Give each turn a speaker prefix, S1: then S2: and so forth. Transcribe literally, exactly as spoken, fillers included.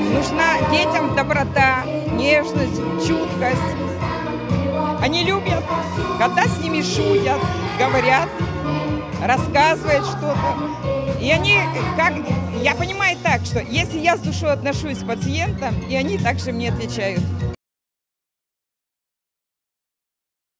S1: Нужна детям доброта, нежность, чуткость. Они любят, когда с ними шутят, говорят, рассказывают что-то. И они, как, я понимаю так, что если я с душой отношусь к пациентам, и они также мне отвечают.